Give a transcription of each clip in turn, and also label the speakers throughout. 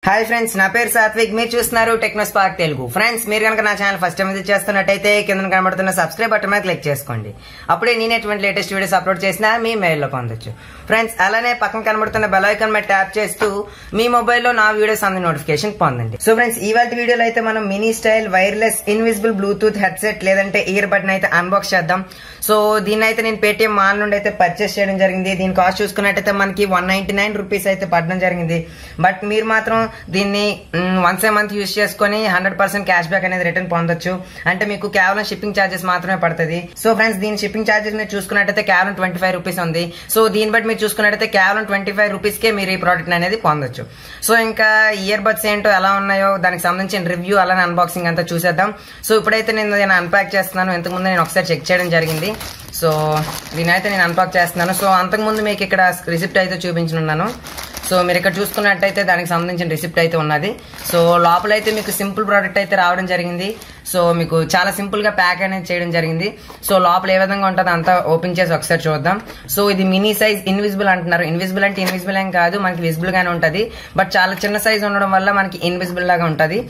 Speaker 1: Hi friends, నా పేరు సాత్విక్. మీరు చూస్తున్నారు టెక్నోస్పార్క్ తెలుగు. ఫ్రెండ్స్, మీరు కనుక నా ఛానల్ ఫస్ట్ టైం విజిట్ చేస్తున్నట్టయితే కింద కనబడుతున్న సబ్స్క్రైబ్ బటన్ మీద క్లిక్ చేసుకోండి. అప్పుడే నేను ఎటువంటి లేటెస్ట్ వీడియోస్ అప్లోడ్ చేసినా మీ మెయిల్లో పొందొచ్చు. ఫ్రెండ్స్, అలానే పక్కన కనబడుతున్న బెల్ ఐకాన్ మీద ట్యాప్ చేస్తూ మీ మొబైల్లో నా వీడియోస్ అందు నోటిఫికేషన్ పొందండి. సో ఫ్రెండ్స్, ఇవాళ వీడియోలో అయితే మనం mini style wireless invisible Bluetooth headset లేదంటే ఇయర్ బడ్ అయితే అన్బాక్స్ చేద్దాం. సో దీన్ని అయితే నేను పేటిఎం మాల్ నుండి అయితే పర్చేస్ చేయడం జరిగింది. దీని కాస్ట్ చూసుకున్నట్టయితే మనకి 199 రూపీస్ అయితే పడడం జరిగింది. బట్ మీరు మాత్రం దీన్ని వన్స్ ఏ మంత్ యూజ్ చేసుకుని 100% క్యాష్ బ్యాక్ అనేది రిటర్న్ పొందొచ్చు. అంటే మీకు కేవలం షిప్పింగ్ ఛార్జెస్ మాత్రమే పడుతుంది. సో ఫ్రెండ్స్, దీని షిప్పింగ్ ఛార్జెస్ మీరు చూసుకున్నట్టయితే కేవలం 25 రూపీస్ ఉంది. సో దీన్ని బట్టి మీరు చూసుకున్నట్టయితే కేవలం 25 రూపీస్ కే మీరు ఈ ప్రోడక్ట్ అనేది పొందొచ్చు. సో ఇంకా ఇయర్ బడ్స్ ఏంటో ఎలా ఉన్నాయో దానికి సంబంధించిన రివ్యూ అలానే అన్బాక్సింగ్ అంతా చూసేద్దాం. సో ఇప్పుడైతే నేను అన్పాక్ చేస్తున్నాను. ఇంతకుముందు నేను ఒకసారి చెక్ చేయడం జరిగింది. సో దీని అయితే నేను అన్పాక్ చేస్తున్నాను. సో అంతకుముందు మీకు ఇక్కడ రిసిప్ట్ అయితే చూపించనున్నాను. సో మీరు ఇక్కడ చూసుకున్నట్టయితే దానికి సంబంధించిన రిసిప్ట్ అయితే ఉన్నది. సో లోపల అయితే మీకు సింపుల్ ప్రోడక్ట్ అయితే రావడం జరిగింది. సో మీకు చాలా సింపుల్ గా ప్యాక్ అనేది చేయడం జరిగింది. సో లోపల ఏ విధంగా ఉంటుందో అంతా ఓపెన్ చేసి ఒకసారి చూద్దాం. సో ఇది మినీ సైజ్ ఇన్విజిబుల్ అంటున్నారు. ఇన్విజిబుల్ అంటే ఇన్విజిబుల్ ఏం కాదు, మనకి విజిబుల్ గానే ఉంటది. బట్ చాలా చిన్న సైజ్ ఉండడం వల్ల మనకి ఇన్విజిబుల్ లాగా ఉంటది.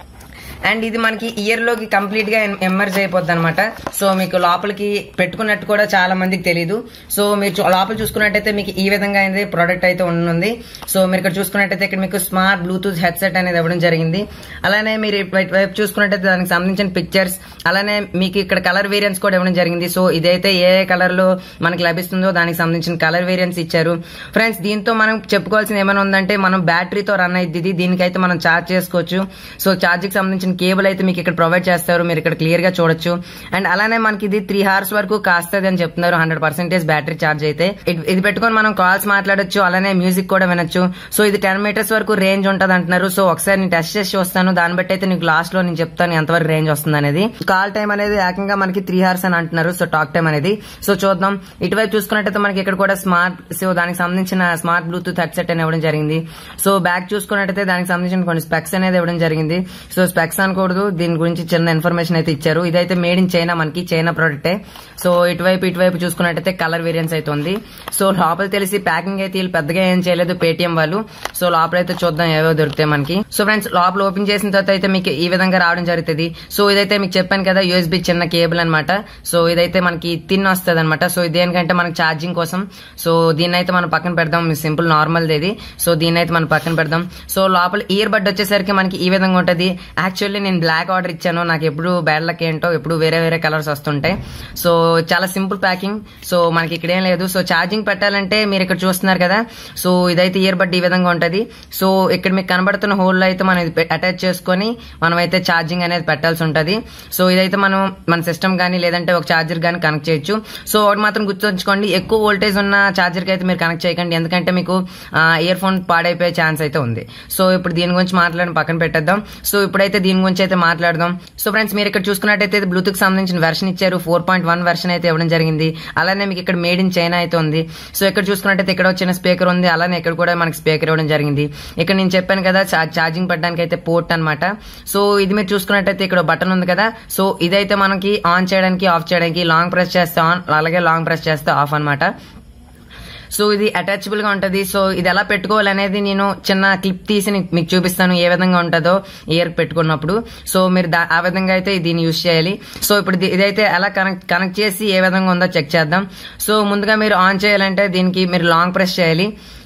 Speaker 1: అండ్ ఇది మనకి ఇయర్ లోకి కంప్లీట్ గా ఎమర్జ్ అయిపోద్ది అనమాట. సో మీకు లోపలికి పెట్టుకున్నట్టు కూడా చాలా మందికి తెలియదు. సో మీరు లోపల చూసుకున్నట్టయితే మీకు ఈ విధంగా అనేది ప్రోడక్ట్ అయితే ఉంది. సో మీరు ఇక్కడ చూసుకున్నట్టయితే ఇక్కడ మీకు స్మార్ట్ బ్లూటూత్ హెడ్సెట్ అనేది ఇవ్వడం జరిగింది. అలానే మీరు వైపు చూసుకున్నట్టయితే దానికి సంబంధించిన పిక్చర్స్, అలానే మీకు ఇక్కడ కలర్ వేరియంట్స్ కూడా ఇవ్వడం జరిగింది. సో ఇదైతే ఏ కలర్ లో మనకి లభిస్తుందో దానికి సంబంధించిన కలర్ వేరియంట్స్ ఇచ్చారు. ఫ్రెండ్స్, దీంతో మనం చెప్పుకోవాల్సింది ఏమైనా ఉందంటే మనం బ్యాటరీతో రన్ అయ్యింది. దీనికైతే మనం ఛార్జ్ చేసుకోవచ్చు. సో ఛార్జ్ కి సంబంధించిన కేబుల్ అయితే మీకు ఇక్కడ ప్రొవైడ్ చేస్తారు. మీరు ఇక్కడ క్లియర్ గా చూడొచ్చు. అండ్ అలానే మనకి ఇది 3 hours వరకు కాస్తుంది అని చెప్తున్నారు. 100% బ్యాటరీ ఛార్జ్ అయితే ఇది పెట్టుకొని మనం కాల్స్ మాట్లాడొచ్చు, అలానే మ్యూజిక్ కూడా వినొచ్చు. సో ఇది 10 meters వరకు రేంజ్ ఉంటది అంటున్నారు. సో ఒకసారి నేను టెస్ట్ చేసి వస్తాను. దాన్ని బట్టి అయితే నీకు లాస్ట్ లో నేను చెప్తాను ఎంతవరకు రేంజ్ వస్తుంది అనేది. కాల్ టైం అనేది ఏకంగా మనకి 3 hours అని అంటున్నారు. సో టాక్ టైం అనేది. సో చూద్దాం. ఇటువైపు చూసుకున్నట్టయితే మనకి ఇక్కడ కూడా దానికి సంబంధించిన స్మార్ట్ బ్లూటూత్ హెడ్సెట్ అని ఇవ్వడం జరిగింది. సో బ్యాక్ చూసుకున్నట్టయితే దానికి సంబంధించిన కొన్ని స్పెక్స్ అనేది ఇవ్వడం జరిగింది. సో స్పెక్స్ అనకూడదు, దీని గురించి చిన్న ఇన్ఫర్మేషన్ అయితే ఇచ్చారు. ఇదైతే మేడ్ ఇన్ చైనా, మనకి చైనా ప్రోడక్టే. సో ఇటువైపు చూసుకున్నట్టయితే కలర్ వేరియంట్స్ అయితే ఉంది. సో లోపల తెలిసి ప్యాకింగ్ అయితే వీళ్ళు పెద్దగా ఏం చేయలేదు పేటిఎం వాళ్ళు. సో లోపలైతే చూద్దాం ఏవో దొరుకుతాయి మనకి. సో ఫ్రెండ్స్, లోపల ఓపెన్ చేసిన తర్వాత అయితే మీకు ఈ విధంగా రావడం జరుగుతుంది. సో ఇదైతే మీకు చెప్పాను కదా, USB చిన్న కేబుల్ అనమాట. సో ఇదైతే మనకి తిన్ వస్తుంది అనమాట. సో ఇదేంటంటే మనకి ఛార్జింగ్ కోసం. సో దీన్ని అయితే మనం పక్కన పెడదాం. సింపుల్ నార్మల్ ఇది. సో దీన్ని అయితే మనం పక్కన పెడదాం. సో లోపల ఇయర్ బడ్ వచ్చేసరికి మనకి ఈ విధంగా ఉంటది. యాక్చువల్లీ నేను బ్లాక్ ఆర్డర్ ఇచ్చాను. నాకు ఎప్పుడు బ్యాడ్ లక్ ఏంటో ఎప్పుడు వేరే కలర్స్ వస్తుంటాయి. సో చాలా సింపుల్ ప్యాకింగ్. సో మనకి ఇక్కడ ఏం లేదు. సో ఛార్జింగ్ పెట్టాలంటే మీరు ఇక్కడ చూస్తున్నారు కదా. సో ఇదైతే ఇయర్ బడ్ ఈ విధంగా ఉంటది. సో ఇక్కడ మీకు కనబడుతున్న హోల్ లో అయితే మనం అటాచ్ చేసుకుని మనం అయితే ఛార్జింగ్ అనేది పెట్టాల్సి ఉంటది. సో ఇదైతే మనం మన సిస్టమ్ గానీ లేదంటే ఒక ఛార్జర్ గానీ కనెక్ట్ చేయొచ్చు. సో ఒకటి మాత్రం గుర్తుంచుకోండి, ఎక్కువ వోల్టేజ్ ఉన్న ఛార్జర్ కి అయితే మీరు కనెక్ట్ చేయకండి. ఎందుకంటే మీకు ఇయర్ ఫోన్ పాడైపోయే ఛాన్స్ అయితే ఉంది. సో ఇప్పుడు దీని గురించి మాట్లాడి పక్కన పెట్టేద్దాం. సో ఇప్పుడైతే దీని గురించి అయితే మాట్లాడదాం. సో ఫ్రెండ్స్, మీరు ఇక్కడ చూసుకున్నట్టయితే బ్లూటూత్ సంబంధించిన వెర్షన్ ఇచ్చారు. 4.1 వెర్షన్ అయితే ఇవ్వడం జరిగింది. అలానే మీకు ఇక్కడ మేడ్ ఇన్ చైనా అయితే ఉంది. సో ఇక్కడ చూసుకున్నట్టయితే ఇక్కడ వచ్చిన స్పీకర్ ఉంది. అలానే ఇక్కడ కూడా మనకి స్పీకర్ ఇవ్వడం జరిగింది. ఇక్కడ నేను చెప్పాను కదా ఛార్జింగ్ పెట్టడానికి అయితే పోర్ట్ అనమాట. సో ఇది మీరు చూసుకున్నట్టయితే ఇక్కడ బటన్ ఉంది కదా. సో ఇదైతే మనకి ఆన్ చేయడానికి ఆఫ్ చేయడానికి లాంగ్ ప్రెస్ చేస్తే ఆన్, అలాగే లాంగ్ ప్రెస్ చేస్తే ఆఫ్ అనమాట. సో ఇది అటాచబుల్ గా ఉంటది. సో ఇది ఎలా పెట్టుకోవాలనేది నేను చిన్న క్లిప్ తీసి మీకు చూపిస్తాను, ఏ విధంగా ఉంటుందో ఇయర్ పెట్టుకున్నప్పుడు. సో మీరు ఆ విధంగా అయితే దీన్ని యూజ్ చేయాలి. సో ఇప్పుడు ఇదైతే ఎలా కనెక్ట్ చేసి ఏ విధంగా ఉందో చెక్ చేద్దాం. సో ముందుగా మీరు ఆన్ చేయాలంటే దీనికి మీరు లాంగ్ ప్రెస్ చేయాలి.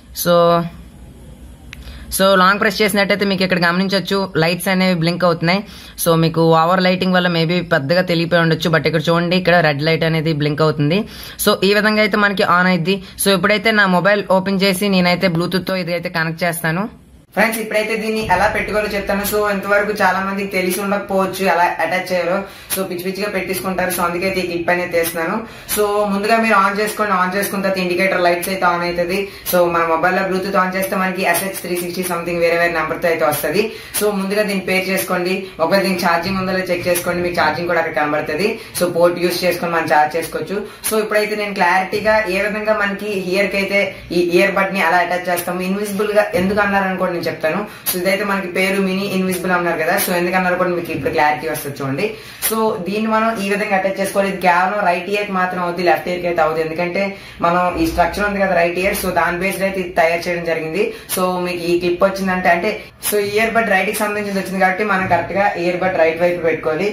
Speaker 1: సో లాంగ్ ప్రెస్ చేసినట్టయితే మీకు ఇక్కడ గమనించవచ్చు లైట్స్ అనేవి బ్లింక్ అవుతున్నాయి. సో మీకు ఓవర్ లైటింగ్ వల్ల మేబీ పెద్దగా తెలియపోయి ఉండొచ్చు. బట్ ఇక్కడ చూడండి, ఇక్కడ రెడ్ లైట్ అనేది బ్లింక్ అవుతుంది. సో ఈ విధంగా అయితే మనకి ఆన్ అయింది. సో ఇప్పుడైతే నా మొబైల్ ఓపెన్ చేసి నేనైతే బ్లూటూత్ తో ఇదైతే కనెక్ట్ చేస్తాను. ఫ్రెండ్స్, ఇప్పుడైతే దీన్ని ఎలా పెట్టుకోవాలో చెప్తాను. సో ఇంతవరకు చాలా మందికి తెలిసి ఉండకపోవచ్చు ఎలా అటాచ్ చేయాలో. సో పిచ్చిగా పెట్టించుకుంటారు. సో అందుకే ఈ క్లిప్ అనేది తీస్తున్నాను. సో ముందుగా మీరు ఆన్ చేసుకోండి. ఆన్ చేసుకున్న తర్వాత ఇండికేటర్ లైట్స్ అయితే ఆన్ అవుతుంది. సో మన మొబైల్ లో బ్లూటూత్ ఆన్ చేస్తే మనకి SH360 సంథింగ్ వేరే నెంబర్ తో అయితే వస్తుంది. సో ముందుగా దీన్ని పేర్ చేసుకోండి. ఒకవేళ దీనికి ఛార్జింగ్ ఉందో చెక్ చేసుకోండి. మీకు ఛార్జింగ్ కూడా అక్కడ కనబడుతుంది. సో పోర్ట్ యూజ్ చేసుకొని మనం ఛార్జ్ చేసుకోవచ్చు. సో ఇప్పుడైతే నేను క్లారిటీగా ఏ విధంగా మనకి ఇయర్ కి అయితే ఈ ఇయర్ బడ్ ని అలా అటాచ్ చేస్తాము. ఇన్విజిబుల్ గా ఎందుకు అన్నారనుకోండి అని చెప్తాను. సో ఇదైతే మనకి పేరు మినీ ఇన్విజిబుల్ అన్నారు కదా, సో ఎందుకన్నారు కూడా మీకు ఇప్పుడు క్లారిటీ వస్తుంది చూడండి. సో దీన్ని మనం ఈ విధంగా అటాచ్ చేసుకోవాలి. ఇది కేవలం రైట్ ఇయర్ కి మాత్రం అవుతుంది, లెఫ్ట్ ఇయర్ కి అయితే అవుతుంది. ఎందుకంటే మనం ఈ స్ట్రక్చర్ ఉంది కదా రైట్ ఇయర్, సో దాని బేస్డ్ అయితే ఇది తయారు చేయడం జరిగింది. సో మీకు ఈ క్లిప్ వచ్చిందంటే అంటే సో ఇయర్ బడ్ రైట్ కి సంబంధించింది వచ్చింది కాబట్టి మనం కరెక్ట్ గా ఇయర్ బడ్ రైట్ వైపు పెట్టుకోవాలి.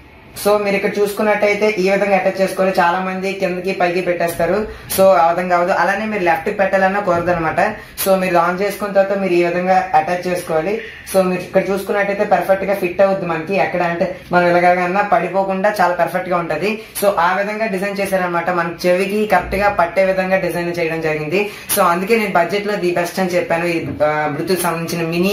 Speaker 1: సో మీరు ఇక్కడ చూసుకున్నట్టయితే ఈ విధంగా అటాచ్ చేసుకోవాలి. చాలా మంది కిందకి పైకి పెట్టేస్తారు, సో ఆ విధంగా కావద్దు. అలానే మీరు లెఫ్ట్ కి పెట్టాలన్నా కుదరదు అనమాట. సో మీరు ఆన్ చేసుకున్న తర్వాత మీరు ఈ విధంగా అటాచ్ చేసుకోవాలి. సో మీరు ఇక్కడ చూసుకున్నట్టయితే పర్ఫెక్ట్ గా ఫిట్ అవుద్ది మనకి. ఎక్కడ అంటే మనం ఇలాగన్నా పడిపోకుండా చాలా పర్ఫెక్ట్ గా ఉంటది. సో ఆ విధంగా డిజైన్ చేశారనమాట. మనకి చెవికి కరెక్ట్ గా పట్టే విధంగా డిజైన్ చేయడం జరిగింది. సో అందుకే నేను బడ్జెట్ లో ది బెస్ట్ అని చెప్పాను ఈ బ్లూటూత్ సంబంధించిన మినీ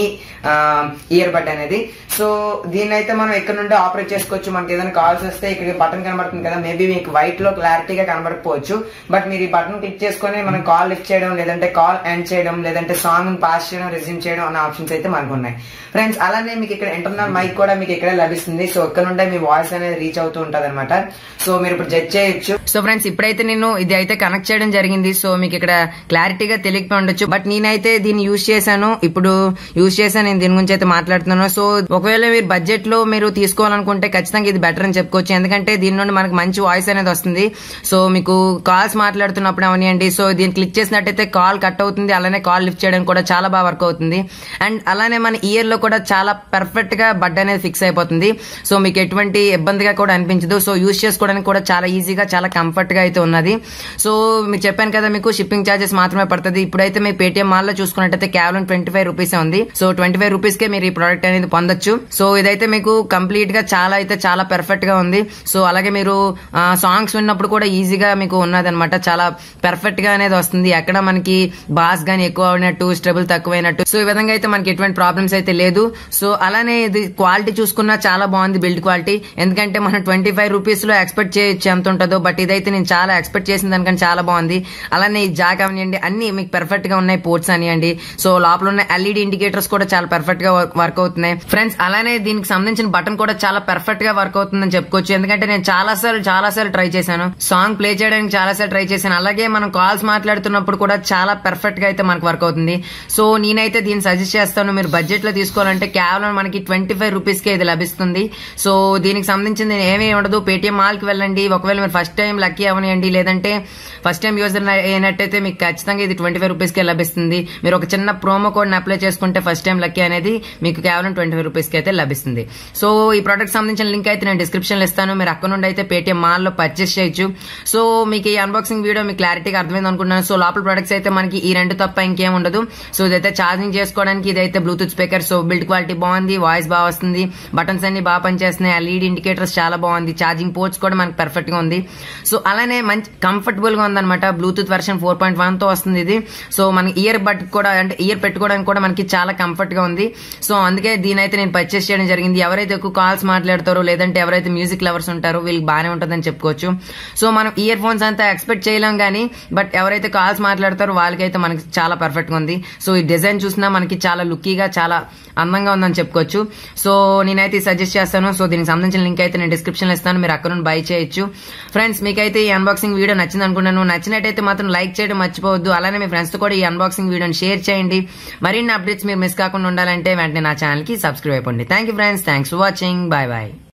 Speaker 1: ఇయర్ బడ్ అనేది. సో దీన్ని అయితే మనం ఎక్కడ నుండి ఆపరేట్ చేసుకోవచ్చు. మనకి ఏదైనా కాల్స్ వస్తే ఇక్కడ బటన్ కనబడుతుంది కదా, మేబీ మీకు వైట్ లో క్లారిటీగా కనబడకపోవచ్చు, బట్ మీరు ఈ బటన్ క్లిక్ చేసుకుని మనం కాల్ లిఫ్ట్ చేయడం, లేదంటే కాల్ ఎండ్ చేయడం, లేదంటే సాంగ్ పాస్ చేయడం, రెజ్యూమ్ చేయడం అనే ఆప్షన్స్ అయితే మనకు ఉన్నాయి ఫ్రెండ్స్. అలానే మీకు ఇక్కడ ఇంటర్నల్ మైక్ కూడా మీకు ఇక్కడే లభిస్తుంది. సో ఇక్కడ నుండి మీ వాయిస్ అనేది రీచ్ అవుతూ ఉంటది అనమాట. సో మీరు ఇప్పుడు జడ్జ్ చేయొచ్చు. సో ఫ్రెండ్స్ ఇప్పుడైతే నేను ఇది అయితే కనెక్ట్ చేయడం జరిగింది. సో మీకు ఇక్కడ క్లారిటీగా తెలియకపోయి ఉండొచ్చు, బట్ నేనైతే దీన్ని యూజ్ చేశాను. ఇప్పుడు యూజ్ చేశాను, నేను దీని గురించి అయితే మాట్లాడుతున్నాను. సో ఒకవేళ మీరు బడ్జెట్ లో మీరు తీసుకోవాలనుకుంటే ఖచ్చితంగా ఇది బెటర్ అని చెప్పుకోవచ్చు. ఎందుకంటే దీని నుండి మనకు మంచి వాయిస్ అనేది వస్తుంది. సో మీకు కాల్స్ మాట్లాడుతున్నప్పుడు అవనియండి, సో దీన్ని క్లిక్ చేసినట్టయితే కాల్ కట్ అవుతుంది. అలానే కాల్ లిఫ్ట్ చేయడానికి కూడా చాలా బాగా వర్క్ అవుతుంది. అండ్ అలానే మన ఇయర్ లో కూడా చాలా పర్ఫెక్ట్ గా బడ్ అనేది ఫిక్స్ అయిపోతుంది. సో మీకు ఎటువంటి ఇబ్బందిగా కూడా అనిపించదు. సో యూజ్ చేసుకోవడానికి కూడా చాలా ఈజీగా చాలా కంఫర్ట్ గా అయితే ఉన్నది. సో మీకు చెప్పాను కదా, మీకు షిప్పింగ్ ఛార్జెస్ మాత్రమే పడుతుంది. ఇప్పుడైతే మీ పేటిఎం మాల్ లో చూసుకున్నట్టయితే కేవలం 25 రూపీసే ఉంది. సో 25 రూపీస్ కే మీరు ఈ ప్రోడక్ట్ అనేది పొందొచ్చు. సో ఇదైతే మీకు కంప్లీట్ గా చాలా పర్ఫెక్ట్ గా ఉంది. సో అలాగే మీరు సాంగ్స్ విన్నప్పుడు కూడా ఈజీగా మీకు ఉన్నది అనమాట. చాలా పర్ఫెక్ట్ గా అనేది వస్తుంది. ఎక్కడ మనకి బాస్ గానీ ఎక్కువ అయినట్టు, స్ట్రబుల్ తక్కువైనట్టు, సో ఈ విధంగా అయితే మనకి ఎటువంటి ప్రాబ్లమ్స్ అయితే లేదు. సో అలానే ఇది క్వాలిటీ చూసుకున్నా చాలా బాగుంది, బిల్డ్ క్వాలిటీ. ఎందుకంటే మనం 25 రూపీస్ లో ఎక్స్పెక్ట్ చేయొచ్చు ఎంత ఉంటుందో, బట్ ఇదైతే నేను చాలా ఎక్స్పెక్ట్ చేసిన దానికంటే చాలా బాగుంది. అలానే ఈ జాక్ అవనియండి అన్ని మీకు పర్ఫెక్ట్ గా ఉన్నాయి, పోర్ట్స్ అనియండి. సో లోపల ఉన్న ఎల్ఈడి ఇండికేటర్స్ కూడా చాలా పర్ఫెక్ట్ గా వర్క్ అవుతున్నాయి ఫ్రెండ్స్. అలానే దీనికి సంబంధించిన బటన్ కూడా చాలా పర్ఫెక్ట్ గా వర్క్ అవుతుందని చెప్పుకోవచ్చు. ఎందుకంటే నేను చాలా సార్లు ట్రై చేశాను, సాంగ్ ప్లే చేయడానికి చాలా సార్లు ట్రై చేశాను. అలాగే మనం కాల్స్ మాట్లాడుతున్నప్పుడు కూడా చాలా పర్ఫెక్ట్ గా అయితే మనకు వర్క్ అవుతుంది. సో నేనైతే దీన్ని సజెస్ట్ చేస్తాను, మీరు బడ్జెట్ లో తీసుకోవాలంటే కేవలం మనకి 25 రూపీస్ కే ఇది లభిస్తుంది. సో దీనికి సంబంధించింది ఏమీ ఉండదు. పేటిఎం మాల్ కి వెళ్ళండి. ఒకవేళ మీరు ఫస్ట్ టైం లక్కీ అవనియండి, లేదంటే ఫస్ట్ టైం యూజర్ అయినట్టయితే మీకు ఖచ్చితంగా ఇది 25 రూపీస్ కే లభిస్తుంది. మీరు ఒక చిన్న ప్రోమో కోడ్ ని అప్లై చేసుకుంటే ఫస్ట్ టైం లక్కీ అనేది మీకు కేవలం 25 రూపీస్ కి అయితే లభిస్తుంది. సో ఈ ప్రోడక్ట్ సంబంధించిన లింక్ అయితే నేను డిస్క్రిప్షన్ లో ఇస్తాను. మీరు అక్కడ నుండి అయితే పేటిఎం మాల్ లో పర్చేస్ చేయొచ్చు. సో మీకు ఈ అన్బాక్సింగ్ వీడియో మీకు క్లారిటీగా అర్థమైంది అనుకుంటున్నాను. సో లోపల ప్రొడక్ట్స్ అయితే మనకి ఈ రెండు తప్ప ఇంకేం ఉండదు. సో ఇదైతే ఛార్జింగ్ చేసుకోవడానికి ఇదైతే Bluetooth speaker. So build quality బాగుంది, వాయిస్ బాగా వస్తుంది, బటన్స్ అన్ని బాగా పనిచేస్తున్నాయి, ఎల్ఈడి ఇండికేటర్స్ చాలా బాగుంది, ఛార్జింగ్ పోర్ట్స్ కూడా మనకి పర్ఫెక్ట్ గా ఉంది. సో అలానే మంచి కంఫర్టబుల్ గా ఉందన్నమాట. బ్లూటూత్ వర్షన్ 4.1 తో వస్తుంది ఇది. సో మన ఇయర్ బడ్ కూడా అంటే ఇయర్ పెట్టుకోవడానికి కూడా మనకి చాలా కంఫర్ట్ గా ఉంది. సో అందుకే దీని అయితే నేను పర్చేస్ చేయడం జరిగింది. ఎవరైతే ఎక్కువ కాల్స్ మాట్లాడతారో, లేదంటే ఎవరైతే మ్యూజిక్ లవర్స్ ఉంటారో వీళ్ళకి బాగానే ఉంటుందని చెప్పుకోవచ్చు. సో మనం ఇయర్ ఫోన్స్ అంతా ఎక్స్పెక్ట్ చేయలేం కానీ, బట్ ఎవరైతే కాల్స్ మాట్లాడతారో వాళ్ళకైతే మనకి చాలా పర్ఫెక్ట్ గా ఉంది. సో ఈ డిజైన్ చూసినా మనకి చాలా లుక్కీగా చాలా అందంగా ఉందని చెప్పుకోవచ్చు. సో నేనైతే సజెస్ట్ చేస్తాను. సో దీనికి సంబంధించిన లింక్ అయితే నేను డిస్క్రిప్షన్ లో ఇస్తాను, మీరు అక్కడ నుండి బై చేయొచ్చు. ఫ్రెండ్స్ మీకైతే ఈ అన్బాక్సింగ్ వీడియో నచ్చింది అనుకున్నాను. నచ్చినట్టయితే మాత్రం లైక్ చేయడం మర్చిపోవద్దు. అలానే మీ ఫ్రెండ్స్ తో కూడా ఈ అన్బాక్సింగ్ వీడియోని షేర్ చేయండి. మరిన్ని అప్డేట్స్ మీరు మిస్ కాకుండా ఉండాలంటే వెంటనే నా ఛానల్ కి సబ్స్క్రైబ్ అయిపోండి. Thank you friends, thanks for watching, bye bye.